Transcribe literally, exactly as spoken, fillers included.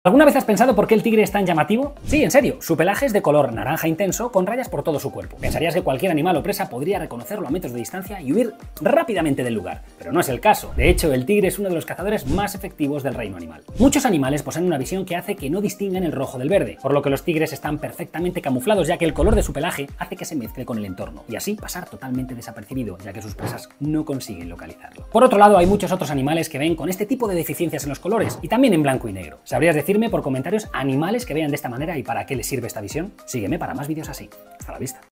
¿Alguna vez has pensado por qué el tigre es tan llamativo? Sí, en serio, su pelaje es de color naranja intenso con rayas por todo su cuerpo. Pensarías que cualquier animal o presa podría reconocerlo a metros de distancia y huir rápidamente del lugar, pero no es el caso. De hecho, el tigre es uno de los cazadores más efectivos del reino animal. Muchos animales poseen una visión que hace que no distingan el rojo del verde, por lo que los tigres están perfectamente camuflados, ya que el color de su pelaje hace que se mezcle con el entorno, y así pasar totalmente desapercibido, ya que sus presas no consiguen localizarlo. Por otro lado, hay muchos otros animales que ven con este tipo de deficiencias en los colores, y también en blanco y negro. ¿Sabrías decirme por comentarios animales que vean de esta manera y para qué les sirve esta visión? Sígueme para más vídeos así. Hasta la vista.